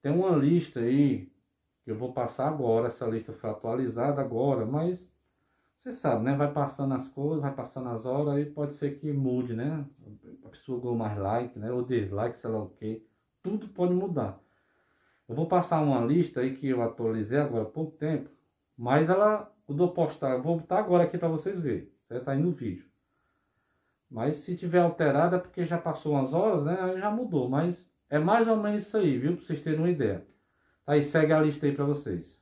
tem uma lista aí que eu vou passar agora. Essa lista foi atualizada agora, mas você sabe, né? Vai passando as coisas, vai passando as horas, aí pode ser que mude, né? A pessoa ganhou mais like, né? Ou dislike, sei lá o quê. Tudo pode mudar. Eu vou passar uma lista aí que eu atualizei agora há pouco tempo, mas ela, quando eu postar, eu vou botar agora aqui para vocês verem, certo? Tá aí no vídeo. Mas se tiver alterado é porque já passou umas horas, né? Aí já mudou, mas é mais ou menos isso aí, viu? Para vocês terem uma ideia. Aí segue a lista aí para vocês.